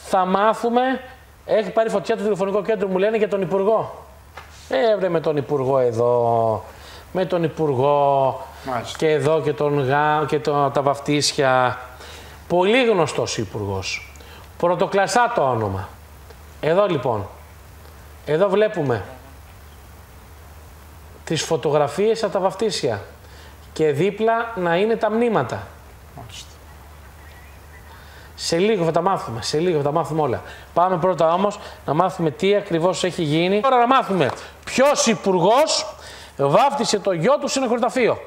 θα μάθουμε, έχει πάρει φωτιά το τηλεφωνικό κέντρο, μου λένε, για τον Υπουργό. Βρε με τον Υπουργό εδώ, με τον Υπουργό και εδώ και τον και τα βαφτίσια. Πολύ γνωστός Υπουργός. Πρωτοκλασσά το όνομα. Εδώ λοιπόν, εδώ βλέπουμε τις φωτογραφίες από τα βαφτίσια και δίπλα να είναι τα μνήματα. Σε λίγο θα τα μάθουμε, σε λίγο θα τα μάθουμε όλα. Πάμε πρώτα όμως να μάθουμε τι ακριβώς έχει γίνει. Τώρα να μάθουμε ποιος υπουργός βάφτισε το γιο του σε νεκροταφείο.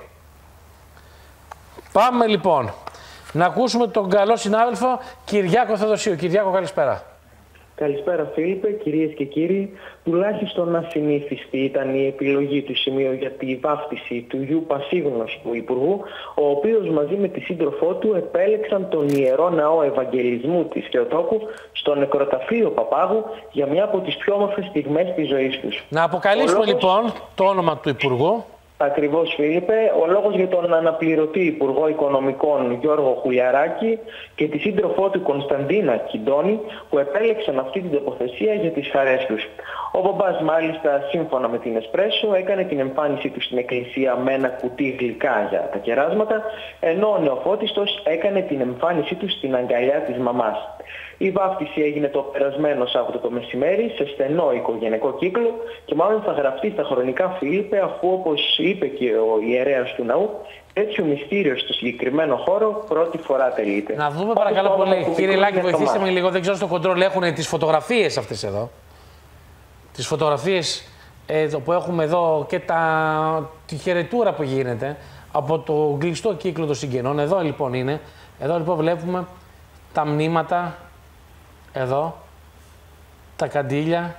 Πάμε λοιπόν να ακούσουμε τον καλό συνάδελφο Κυριάκο Θεοδοσίου. Κυριάκο, καλησπέρα. Καλησπέρα Φίλιππε, κυρίες και κύριοι. Τουλάχιστον ασυνήθιστη ήταν η επιλογή του σημείου για τη βάφτιση του γιου πασίγνωστου υπουργού, ο οποίος μαζί με τη σύντροφό του επέλεξαν τον Ιερό Ναό Ευαγγελισμού της Θεοτόκου στο νεκροταφείο Παπάγου για μια από τις πιο όμορφες στιγμές της ζωής τους. Να αποκαλύψουμε λοιπόν το όνομα του υπουργού. Ακριβώς, Φίλιππε, ο λόγος για τον αναπληρωτή Υπουργό Οικονομικών Γιώργο Χουλιαράκη και τη σύντροφό του Κωνσταντίνα Κιντώνη, που επέλεξαν αυτή την τοποθεσία για τις χαρές τους. Ο μπαμπάς, μάλιστα, σύμφωνα με την Εσπρέσο, έκανε την εμφάνισή του στην εκκλησία με ένα κουτί γλυκά για τα κεράσματα, ενώ ο νεοφώτιστος έκανε την εμφάνισή του στην αγκαλιά της μαμάς. Η βάφτιση έγινε το περασμένο Σάββατο το μεσημέρι σε στενό οικογενειακό κύκλο και μάλλον θα γραφτεί στα χρονικά, Φίλιππε, αφού, όπως είπε και ο ιερέας του ναού, τέτοιο μυστήριο στο συγκεκριμένο χώρο πρώτη φορά τελείται. Να δούμε παρακαλώ πολύ. Κύριε Λάκη, βοηθήστε με λίγο. Δεν ξέρω στο κοντρόλ έχουν τις φωτογραφίες αυτές εδώ. Τις φωτογραφίες που έχουμε εδώ και τη χαιρετούρα που γίνεται από το κλειστό κύκλο των συγγενών. Εδώ λοιπόν είναι. Εδώ λοιπόν βλέπουμε τα μνήματα. Εδώ, τα καντήλια,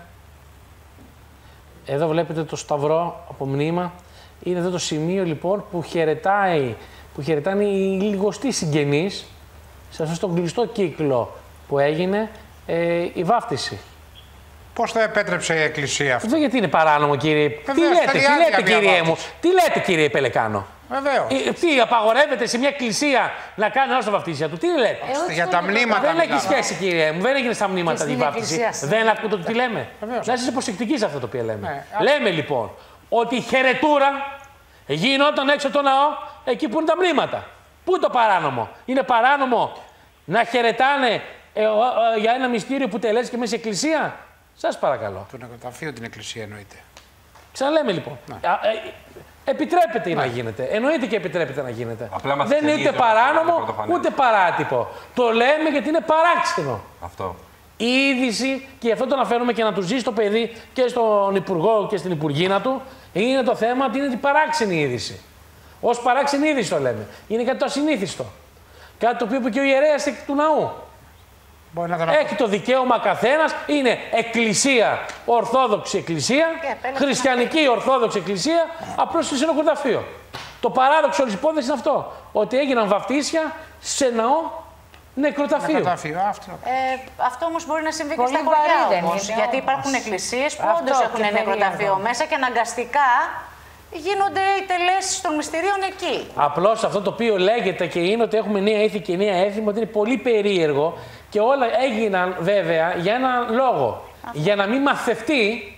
εδώ βλέπετε το σταυρό από μνήμα. Είναι εδώ το σημείο λοιπόν που χαιρετάνε οι λιγοστοί συγγενείς σε αυτόν τον κλειστό κύκλο που έγινε η βάφτιση. Πώς το επέτρεψε η Εκκλησία αυτό? Γιατί είναι παράνομο, κύριε. Τι λέτε κύριε μου, τι λέτε κύριε Πελεκάνο? Βεβαίως. Τι απαγορεύεται σε μια εκκλησία να κάνει άλλο τα βαφτίσια του? Τι λέτε? Για τα μνήματα. Δεν έχει σχέση, κύριε μου. Δεν έγινε στα μνήματα τη βάφτιση. Δεν ακούτε τι λέμε. Να είστε προσεκτικοί σε αυτό το οποίο λέμε. Λέμε λοιπόν ότι η χαιρετούρα γινόταν έξω από το ναό, εκεί που είναι τα μνήματα. Πού είναι το παράνομο? Είναι παράνομο να χαιρετάνε για ένα μυστήριο που τελέσει και μέσα σε εκκλησία? Σας παρακαλώ. Το νεκροταφείο την εκκλησία εννοείται. Ξαναλέμε λοιπόν. Επιτρέπεται να γίνεται. Εννοείται και επιτρέπεται να γίνεται. Δεν είναι ούτε παράνομο ούτε παράτυπο. Το λέμε γιατί είναι παράξενο. Αυτό. Η είδηση, και αυτό το αναφέρουμε και να του ζήσει το παιδί και στον Υπουργό και στην Υπουργίνα του, είναι το θέμα ότι είναι την παράξενη είδηση. Ως παράξενη είδηση το λέμε. Είναι κάτι το ασυνήθιστο. Κάτι το οποίο είπε και ο ιερέας του ναού. Έχει το δικαίωμα καθένας, είναι εκκλησία, ορθόδοξη εκκλησία, χριστιανική ορθόδοξη εκκλησία, απλώς σε νεκροταφείο. Το παράδοξο της υπόθεσης είναι αυτό, ότι έγιναν βαφτίσια σε ναό νεκροταφείο. Αυτό όμως μπορεί να συμβεί και στα χωριά όμως, γιατί υπάρχουν εκκλησίες που όντως έχουν νεκροταφείο μέσα και αναγκαστικά γίνονται οι τελέσεις των μυστηρίων εκεί. Απλώς αυτό το οποίο λέγεται και είναι ότι έχουμε νέα ήθη και νέα έθιμο, ότι είναι πολύ περίεργο και όλα έγιναν βέβαια για έναν λόγο. Για να μην μαθευτεί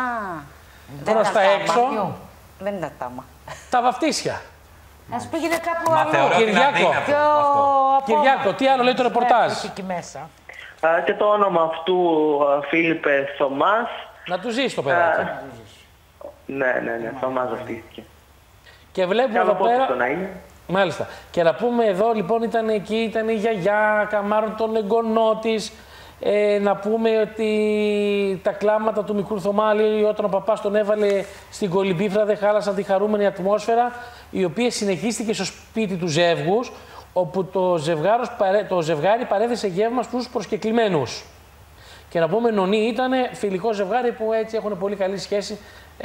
προς τα έξω δεν είναι τάμα. Τα βαφτίσια. Ας πήγαινε κάπου αλλού. Κυριάκο, τι άλλο λέει το ρεπορτάζ? Και το όνομα αυτού, Φίλιππε, Θωμάς. Να του ζήσει το παιδάκι. Ναι, Θωμάς βαφτίστηκε. Και βλέπουμε εδώ πέρα. Μάλιστα. Και να πούμε εδώ λοιπόν ήταν εκεί, ήταν η γιαγιά, καμάρων τον εγγονό της. Να πούμε ότι τα κλάματα του μικρού Θωμά, όταν ο παπάς τον έβαλε στην κολυμπήφρα, δεν χάλασαν τη χαρούμενη ατμόσφαιρα, η οποία συνεχίστηκε στο σπίτι του ζεύγους, όπου το ζευγάρι παρέθεσε γεύμα στους προσκεκλημένους. Και να πούμε, νονί ήταν φιλικό ζευγάρι που έτσι έχουν πολύ καλή σχέση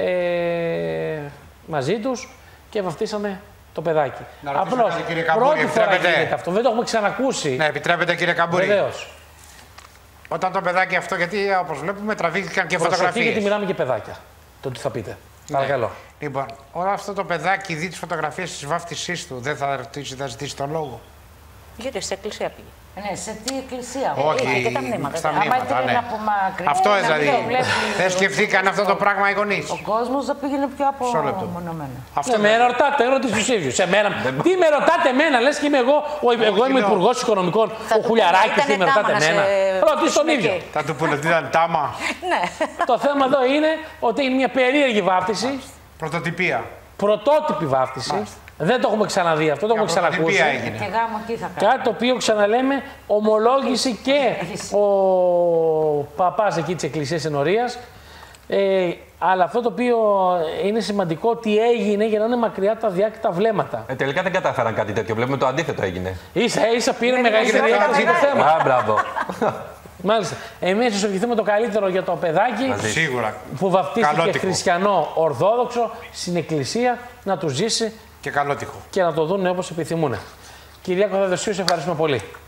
μαζί τους και βαφτίσαμε το παιδάκι. Απλώς, πρώτη φορά γίνεται αυτό, δεν το έχουμε ξανακούσει. Ναι, επιτρέπετε κύριε Καμπούρη. Βεβαίως. Όταν το παιδάκι αυτό, γιατί όπως βλέπουμε τραβήθηκαν και φωτογραφίες. Γιατί μιλάμε και παιδάκια, το τι θα πείτε. Παρακαλώ. Λοιπόν, όλο αυτό το παιδάκι δει τις φωτογραφίες της βάφτισής του, δεν θα ρωτήσει, θα ζητήσει τον λόγο? Γιατί στην εκκλησία πήγε. Ναι, σε τι εκκλησία. Όχι, και τα μνήματα. στα μνήματα, ναι. Αυτό δηλαδή. Δεν σκεφτήκαν αυτό το πράγμα οι γονείς. Ο κόσμος θα πήγαινε πιο απομονωμένο. Με ρωτάτε, ρωτήστε τους ίδιους. Τι με ρωτάτε εμένα, λες και είμαι εγώ είμαι υπουργός οικονομικών, ο Χουλιαράκης, τι με ρωτάτε εμένα. Ρωτήστε τον ίδιο. Θα του πούνε ότι ήταν τάμα. Το θέμα εδώ είναι ότι είναι μια περίεργη βάφτιση. Πρωτοτυπία. Πρωτότυπη βάφτιση. Δεν το έχουμε ξαναδεί αυτό, το έχουμε ξανακούσει. Και γάμο τι θα κάνει. Κάτι το οποίο ξαναλέμε ομολόγησε και ο παπάς εκεί της Εκκλησίας Ενορίας. Αλλά αυτό το οποίο είναι σημαντικό, τι έγινε για να είναι μακριά τα διάκριτα βλέμματα. Τελικά δεν κατάφεραν κάτι τέτοιο. Βλέπουμε το αντίθετο έγινε. Ίσα πήρε μεγαλύτερη έκθεση το θέμα. Α, μπράβο. Μάλιστα. Εμείς σας ευχηθούμε το καλύτερο για το παιδάκι. Σίγουρα. Που βαφτίστηκε χριστιανό Ορθόδοξο στην Εκκλησία, να του ζήσει και καλό τύχο. Και να το δουν όπως επιθυμούν. Κυρία Κωνσταντινού, σε ευχαριστούμε πολύ.